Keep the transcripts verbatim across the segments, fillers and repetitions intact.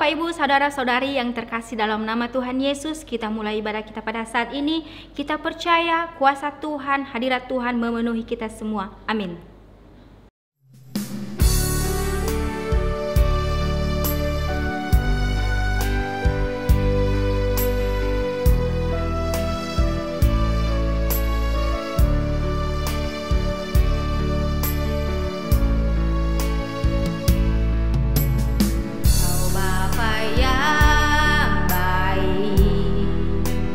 Bapak Ibu, saudara-saudari yang terkasih dalam nama Tuhan Yesus, kita mulai ibadah kita pada saat ini. Kita percaya kuasa Tuhan, hadirat Tuhan memenuhi kita semua. Amin.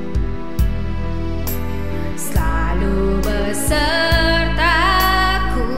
Sertaku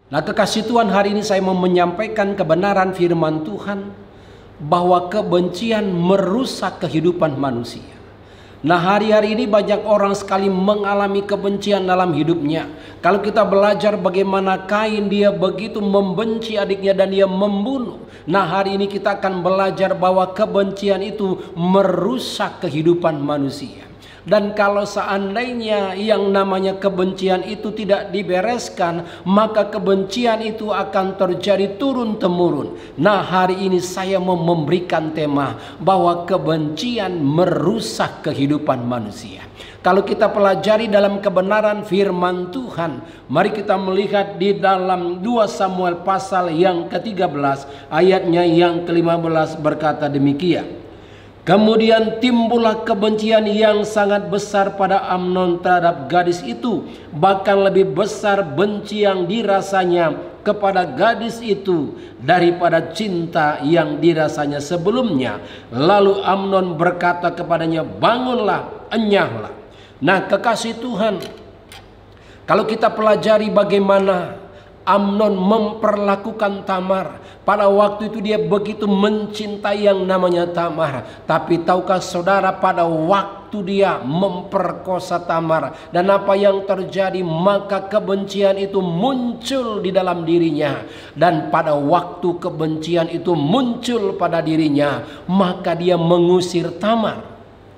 Nah, kekasih Tuhan, hari ini saya mau menyampaikan kebenaran firman Tuhan bahwa kebencian merusak kehidupan manusia. Nah, hari-hari ini banyak orang sekali mengalami kebencian dalam hidupnya. Kalau kita belajar bagaimana Kain, dia begitu membenci adiknya dan dia membunuh. Nah, hari ini kita akan belajar bahwa kebencian itu merusak kehidupan manusia. Dan kalau seandainya yang namanya kebencian itu tidak dibereskan, maka kebencian itu akan terjadi turun-temurun. Nah, hari ini saya mau memberikan tema bahwa kebencian merusak kehidupan manusia. Kalau kita pelajari dalam kebenaran firman Tuhan, mari kita melihat di dalam dua Samuel pasal yang ke tiga belas, ayatnya yang ke lima belas berkata demikian. Kemudian timbullah kebencian yang sangat besar pada Amnon terhadap gadis itu, bahkan lebih besar benci yang dirasanya kepada gadis itu daripada cinta yang dirasanya sebelumnya. Lalu Amnon berkata kepadanya, bangunlah, enyahlah. Nah, kekasih Tuhan, kalau kita pelajari bagaimana Amnon memperlakukan Tamar, pada waktu itu dia begitu mencintai yang namanya Tamar. Tapi tahukah saudara, pada waktu dia memperkosa Tamar, dan apa yang terjadi, maka kebencian itu muncul di dalam dirinya. Dan pada waktu kebencian itu muncul pada dirinya, maka dia mengusir Tamar.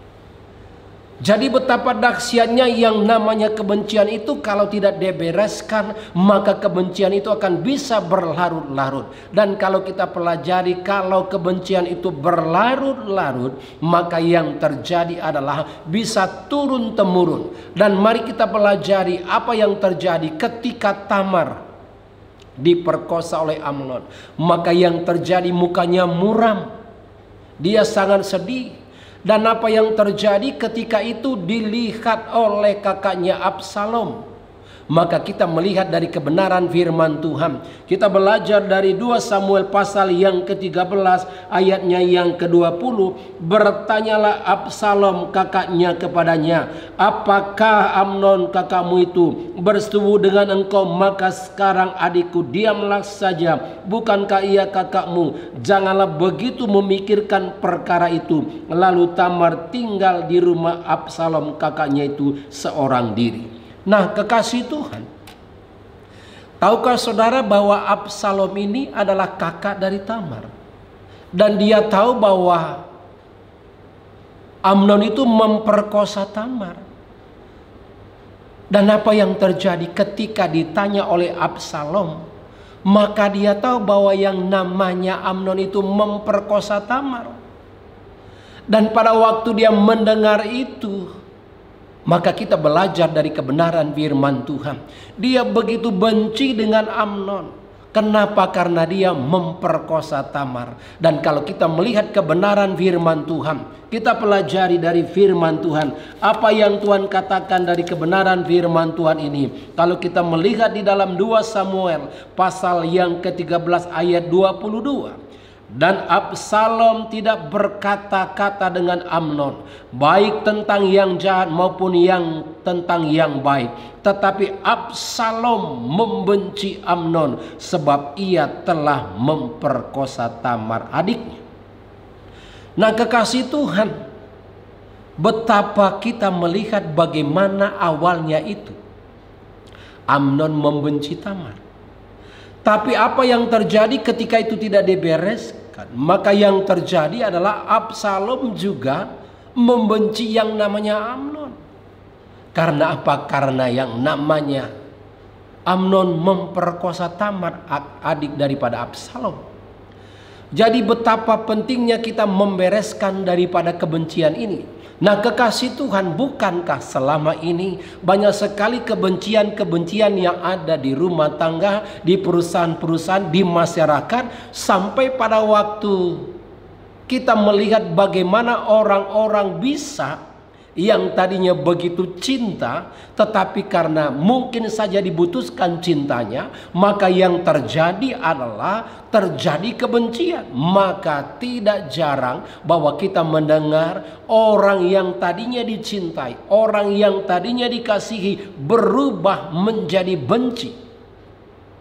Jadi betapa dahsyatnya yang namanya kebencian itu, kalau tidak dibereskan, maka kebencian itu akan bisa berlarut-larut. Dan kalau kita pelajari, kalau kebencian itu berlarut-larut, maka yang terjadi adalah bisa turun-temurun. Dan mari kita pelajari apa yang terjadi ketika Tamar diperkosa oleh Amnon. Maka yang terjadi, mukanya muram, dia sangat sedih. Dan apa yang terjadi ketika itu dilihat oleh kakaknya Absalom. Maka kita melihat dari kebenaran firman Tuhan. Kita belajar dari dua Samuel pasal yang ke tiga belas ayatnya yang ke dua puluh. Bertanyalah Absalom kakaknya kepadanya, apakah Amnon kakakmu itu bersetubuh dengan engkau? Maka sekarang adikku, diamlah saja. Bukankah ia kakakmu? Janganlah begitu memikirkan perkara itu. Lalu Tamar tinggal di rumah Absalom kakaknya itu seorang diri. Nah, kekasih Tuhan, tahukah saudara bahwa Absalom ini adalah kakak dari Tamar? Dan dia tahu bahwa Amnon itu memperkosa Tamar. Dan apa yang terjadi ketika ditanya oleh Absalom, maka dia tahu bahwa yang namanya Amnon itu memperkosa Tamar. Dan pada waktu dia mendengar itu, maka kita belajar dari kebenaran firman Tuhan. Dia begitu benci dengan Amnon. Kenapa? Karena dia memperkosa Tamar. Dan kalau kita melihat kebenaran firman Tuhan, kita pelajari dari firman Tuhan, apa yang Tuhan katakan dari kebenaran firman Tuhan ini. Kalau kita melihat di dalam dua Samuel pasal yang ke tiga belas ayat dua puluh dua. Dan Absalom tidak berkata-kata dengan Amnon, baik tentang yang jahat maupun yang tentang yang baik. Tetapi Absalom membenci Amnon sebab ia telah memperkosa Tamar adiknya. Nah, kekasih Tuhan, betapa kita melihat bagaimana awalnya itu Amnon membenci Tamar. Tapi apa yang terjadi ketika itu tidak dibereskan? Maka yang terjadi adalah Absalom juga membenci yang namanya Amnon. Karena apa? Karena yang namanya Amnon memperkosa Tamar, adik daripada Absalom. Jadi betapa pentingnya kita membereskan daripada kebencian ini. Nah, kekasih Tuhan, bukankah selama ini banyak sekali kebencian-kebencian yang ada di rumah tangga, di perusahaan-perusahaan, di masyarakat, sampai pada waktu kita melihat bagaimana orang-orang bisa yang tadinya begitu cinta, tetapi karena mungkin saja dibutuhkan cintanya, maka yang terjadi adalah terjadi kebencian. Maka tidak jarang bahwa kita mendengar orang yang tadinya dicintai, orang yang tadinya dikasihi, berubah menjadi benci.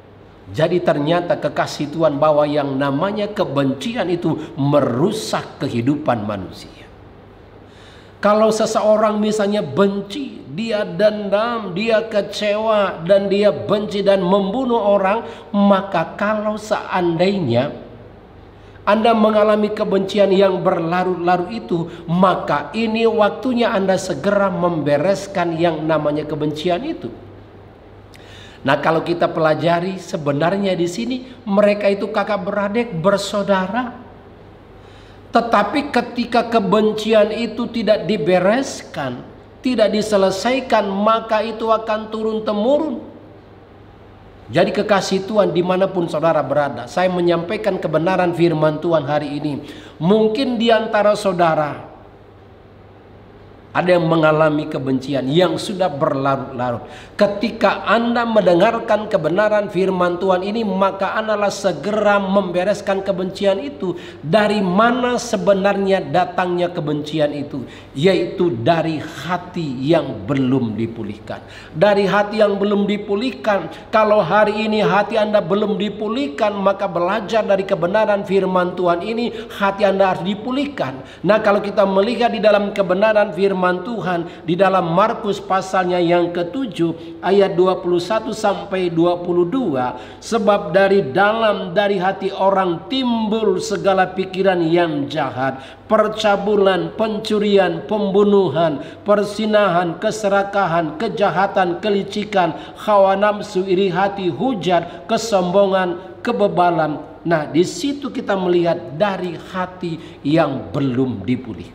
Jadi ternyata kekasih Tuhan bahwa yang namanya kebencian itu merusak kehidupan manusia. Kalau seseorang misalnya benci, dia dendam, dia kecewa, dan dia benci dan membunuh orang, maka kalau seandainya Anda mengalami kebencian yang berlarut-larut itu, maka ini waktunya Anda segera membereskan yang namanya kebencian itu. Nah, kalau kita pelajari sebenarnya di sini mereka itu kakak beradik, bersaudara. Tetapi ketika kebencian itu tidak dibereskan, tidak diselesaikan, maka itu akan turun-temurun. Jadi kekasih Tuhan dimanapun saudara berada, saya menyampaikan kebenaran firman Tuhan hari ini. Mungkin di antara saudara ada yang mengalami kebencian yang sudah berlarut-larut. Ketika Anda mendengarkan kebenaran firman Tuhan ini, maka Anda segera membereskan kebencian itu. Dari mana sebenarnya datangnya kebencian itu? Yaitu dari hati yang belum dipulihkan. Dari hati yang belum dipulihkan. Kalau hari ini hati Anda belum dipulihkan, maka belajar dari kebenaran firman Tuhan ini, hati Anda harus dipulihkan. Nah, kalau kita melihat di dalam kebenaran firman Tuhan di dalam Markus pasalnya yang ketujuh ayat dua puluh satu sampai dua puluh dua, sebab dari dalam dari hati orang timbul segala pikiran yang jahat, percabulan, pencurian, pembunuhan, persinahan, keserakahan, kejahatan, kelicikan, hawa nafsu, iri hati, hujat, kesombongan, kebebalan. Nah, di situ kita melihat dari hati yang belum dipulihkan.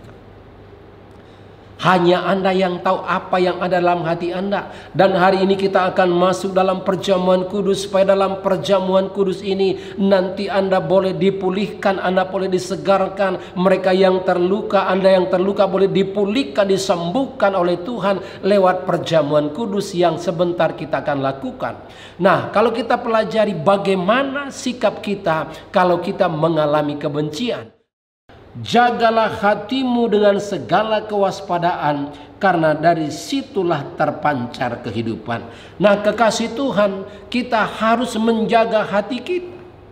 Hanya Anda yang tahu apa yang ada dalam hati Anda. Dan hari ini kita akan masuk dalam perjamuan kudus, supaya dalam perjamuan kudus ini nanti Anda boleh dipulihkan, Anda boleh disegarkan. Mereka yang terluka, Anda yang terluka boleh dipulihkan, disembuhkan oleh Tuhan lewat perjamuan kudus yang sebentar kita akan lakukan. Nah, kalau kita pelajari bagaimana sikap kita kalau kita mengalami kebencian. Jagalah hatimu dengan segala kewaspadaan, karena dari situlah terpancar kehidupan. Nah, kekasih Tuhan, kita harus menjaga hati kita.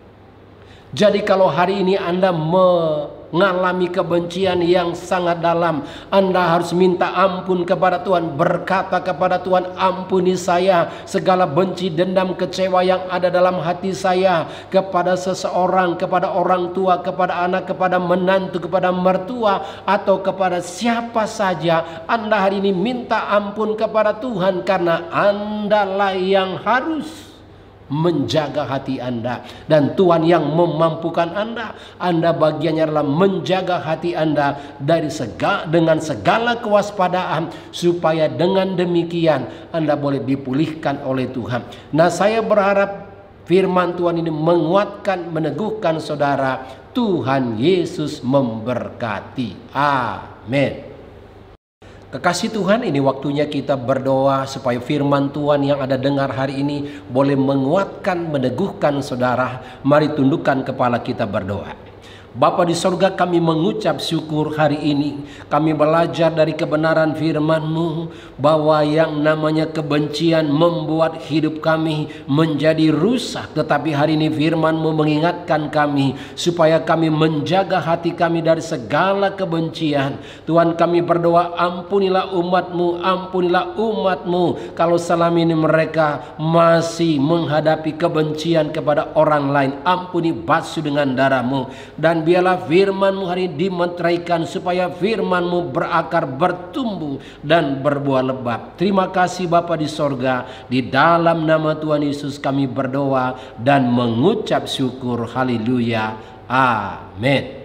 Jadi kalau hari ini Anda mengalami kebencian yang sangat dalam, Anda harus minta ampun kepada Tuhan. Berkata kepada Tuhan, ampuni saya segala benci, dendam, kecewa yang ada dalam hati saya kepada seseorang, kepada orang tua, kepada anak, kepada menantu, kepada mertua, atau kepada siapa saja. Anda hari ini minta ampun kepada Tuhan, karena Anda lah yang harus menjaga hati Anda, dan Tuhan yang memampukan Anda. Anda bagiannya adalah menjaga hati Anda dari segala, dengan segala kewaspadaan, supaya dengan demikian Anda boleh dipulihkan oleh Tuhan. Nah, saya berharap firman Tuhan ini menguatkan, meneguhkan saudara. Tuhan Yesus memberkati. Amin. Kekasih Tuhan, ini waktunya kita berdoa supaya firman Tuhan yang ada dengar hari ini boleh menguatkan, meneguhkan saudara. Mari tundukkan kepala kita berdoa. Bapa di sorga, kami mengucap syukur hari ini. Kami belajar dari kebenaran firman-Mu bahwa yang namanya kebencian membuat hidup kami menjadi rusak. Tetapi hari ini firman-Mu mengingatkan kami supaya kami menjaga hati kami dari segala kebencian. Tuhan, kami berdoa, ampunilah umat-Mu, ampunilah umat-Mu kalau selama ini mereka masih menghadapi kebencian kepada orang lain. Ampuni, basuh dengan darah-Mu. Dan biarlah firman-Mu hari ini dimeteraikan, supaya firman-Mu berakar, bertumbuh, dan berbuah lebat. Terima kasih Bapa di sorga. Di dalam nama Tuhan Yesus kami berdoa dan mengucap syukur. Haleluya. Amin.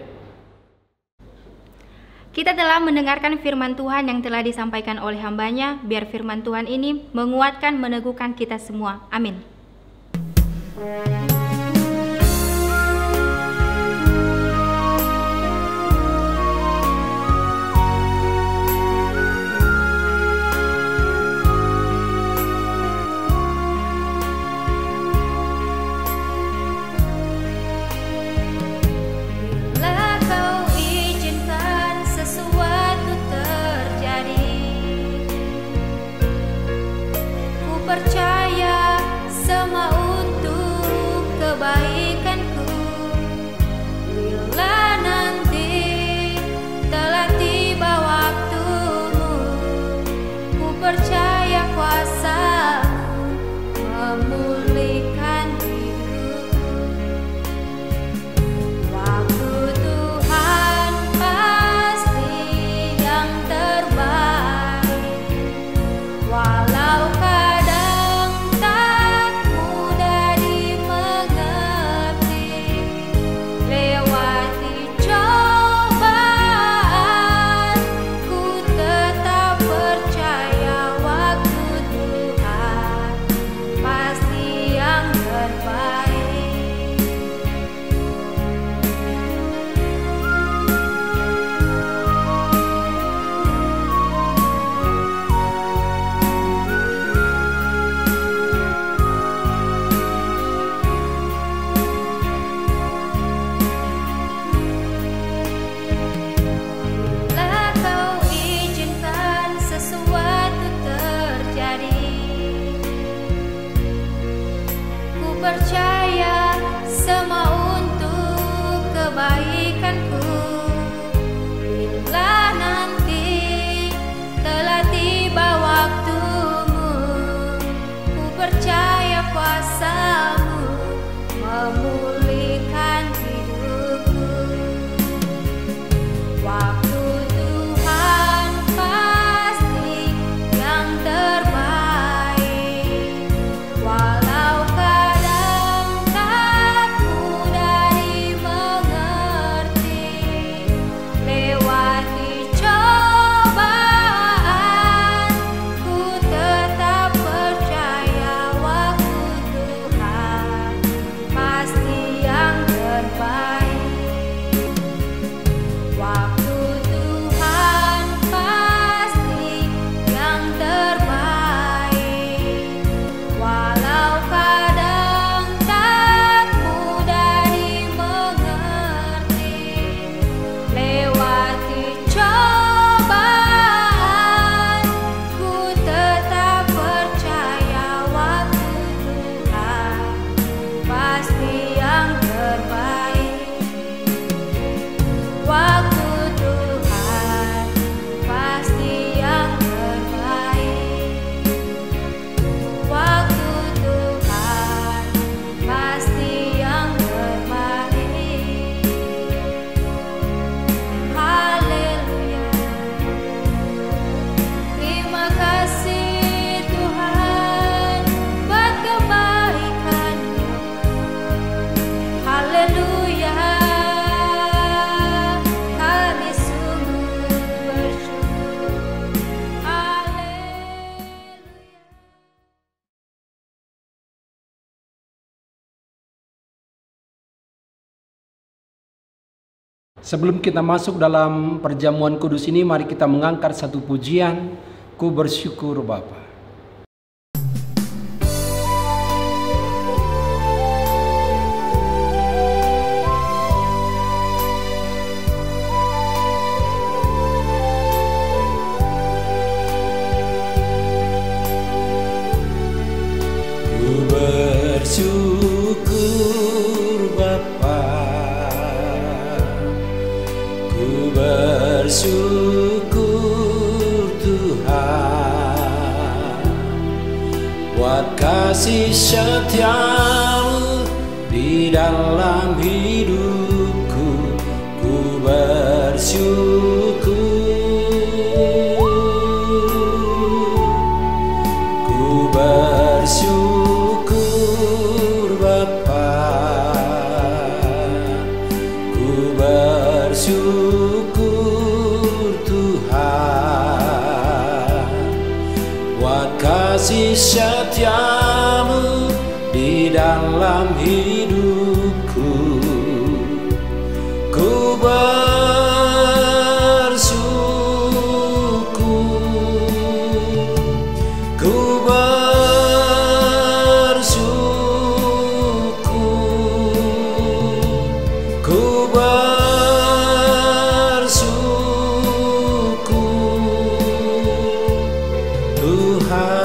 Kita telah mendengarkan firman Tuhan yang telah disampaikan oleh hambanya. Biar firman Tuhan ini menguatkan, meneguhkan kita semua. Amin. Percaya semua untuk Sebelum kita masuk dalam perjamuan kudus ini, mari kita mengangkat satu pujian, Ku Bersyukur Bapa. Ku bersyukur Bapa, ku bersyukur Tuhan, buat kasih setiamu di dalam hidupku. Ku bersyukur, ku bersyukur Bapa, ku bersyukur Tuhan, buat kasih setiamu di dalam hidupku. Ku bersyukur, ku bersyukur, ku bersyukur Tuhan.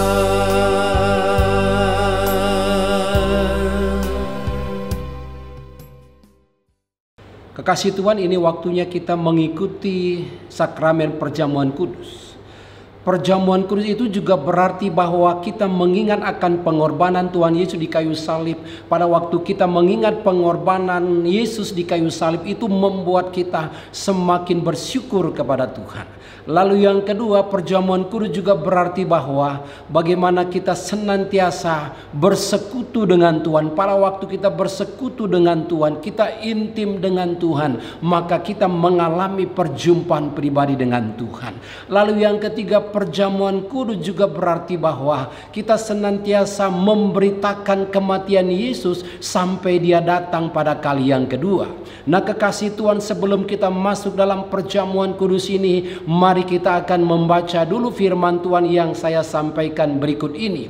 Kekasih Tuhan, ini waktunya kita mengikuti sakramen perjamuan kudus. Perjamuan kudus itu juga berarti bahwa kita mengingat akan pengorbanan Tuhan Yesus di kayu salib. Pada waktu kita mengingat pengorbanan Yesus di kayu salib, itu membuat kita semakin bersyukur kepada Tuhan. Lalu yang kedua, perjamuan kudus juga berarti bahwa bagaimana kita senantiasa bersekutu dengan Tuhan. Pada waktu kita bersekutu dengan Tuhan, kita intim dengan Tuhan, maka kita mengalami perjumpaan pribadi dengan Tuhan. Lalu yang ketiga, perjamuan kudus juga berarti bahwa kita senantiasa memberitakan kematian Yesus sampai Dia datang pada kali yang kedua. Nah, kekasih Tuhan, sebelum kita masuk dalam perjamuan kudus ini, mari kita akan membaca dulu firman Tuhan yang saya sampaikan berikut ini.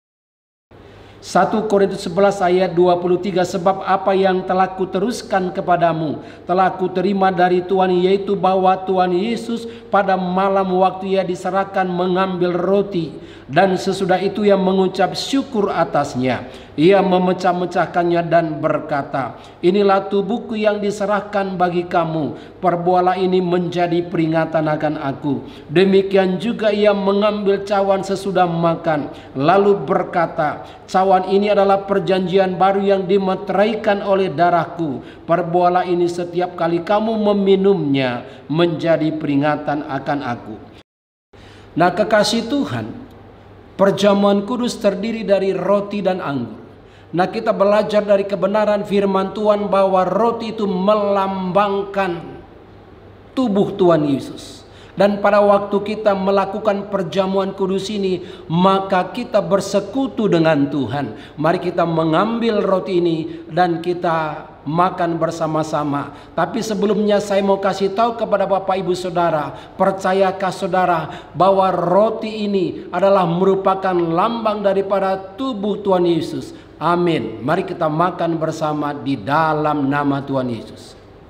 satu Korintus sebelas ayat dua puluh tiga, sebab apa yang telah kuteruskan kepadamu telah kuterima dari Tuhan, yaitu bahwa Tuhan Yesus pada malam waktu Ia diserahkan mengambil roti, dan sesudah itu Ia mengucap syukur atasnya. Ia memecah-mecahkannya dan berkata, inilah tubuhku yang diserahkan bagi kamu, perbuatlah ini menjadi peringatan akan aku. Demikian juga Ia mengambil cawan sesudah makan, lalu berkata, cawan ini adalah perjanjian baru yang dimeteraikan oleh darahku. Perbuatlah ini setiap kali kamu meminumnya menjadi peringatan akan aku. Nah, kekasih Tuhan, perjamuan kudus terdiri dari roti dan anggur. Nah, kita belajar dari kebenaran firman Tuhan bahwa roti itu melambangkan tubuh Tuhan Yesus. Dan pada waktu kita melakukan perjamuan kudus ini, maka kita bersekutu dengan Tuhan. Mari kita mengambil roti ini dan kita makan bersama-sama. Tapi sebelumnya saya mau kasih tahu kepada Bapak Ibu Saudara, percayakah saudara bahwa roti ini adalah merupakan lambang daripada tubuh Tuhan Yesus? Amin. Mari kita makan bersama di dalam nama Tuhan Yesus.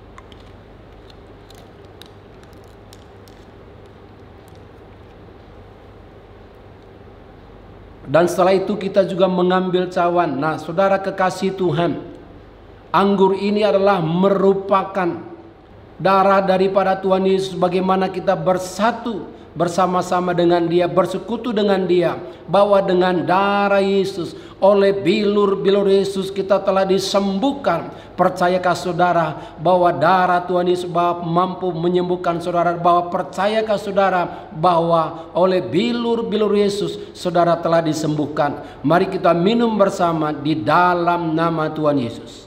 Dan setelah itu kita juga mengambil cawan. Nah, saudara kekasih Tuhan, anggur ini adalah merupakan darah daripada Tuhan Yesus. Bagaimana kita bersatu bersama-sama dengan Dia, bersekutu dengan Dia, bahwa dengan darah Yesus, oleh bilur-bilur Yesus kita telah disembuhkan. Percayakah saudara bahwa darah Tuhan Yesus mampu menyembuhkan saudara? Bahwa percayakah saudara bahwa oleh bilur-bilur Yesus saudara telah disembuhkan? Mari kita minum bersama di dalam nama Tuhan Yesus.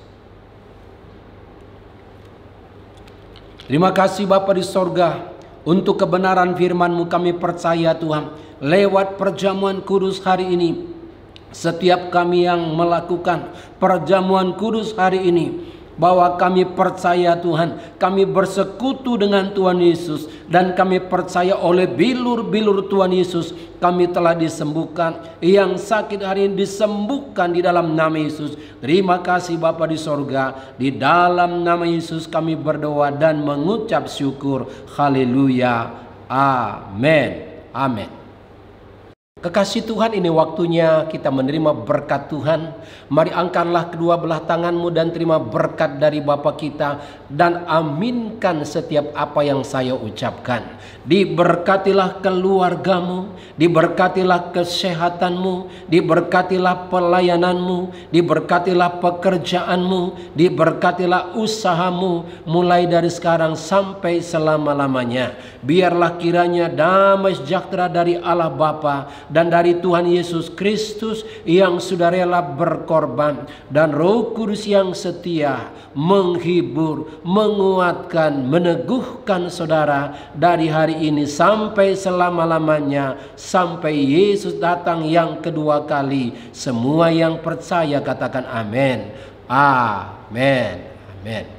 Terima kasih Bapa di sorga, untuk kebenaran firman-Mu kami percaya Tuhan. Lewat perjamuan kudus hari ini, setiap kami yang melakukan perjamuan kudus hari ini, bahwa kami percaya Tuhan, kami bersekutu dengan Tuhan Yesus, dan kami percaya oleh bilur-bilur Tuhan Yesus kami telah disembuhkan. Yang sakit hari ini disembuhkan di dalam nama Yesus. Terima kasih Bapa di sorga. Di dalam nama Yesus kami berdoa dan mengucap syukur. Haleluya. Amin. Amin. Kekasih Tuhan, ini waktunya kita menerima berkat Tuhan. Mari angkatlah kedua belah tanganmu dan terima berkat dari Bapa kita, dan aminkan setiap apa yang saya ucapkan. Diberkatilah keluargamu, diberkatilah kesehatanmu, diberkatilah pelayananmu, diberkatilah pekerjaanmu, diberkatilah usahamu mulai dari sekarang sampai selama-lamanya. Biarlah kiranya damai sejahtera dari Allah Bapa dan dari Tuhan Yesus Kristus yang sudah rela berkorban, dan Roh Kudus yang setia menghibur, menguatkan, meneguhkan saudara dari hari ini sampai selama-lamanya, sampai Yesus datang yang kedua kali. Semua yang percaya katakan amin. Amin. Amin.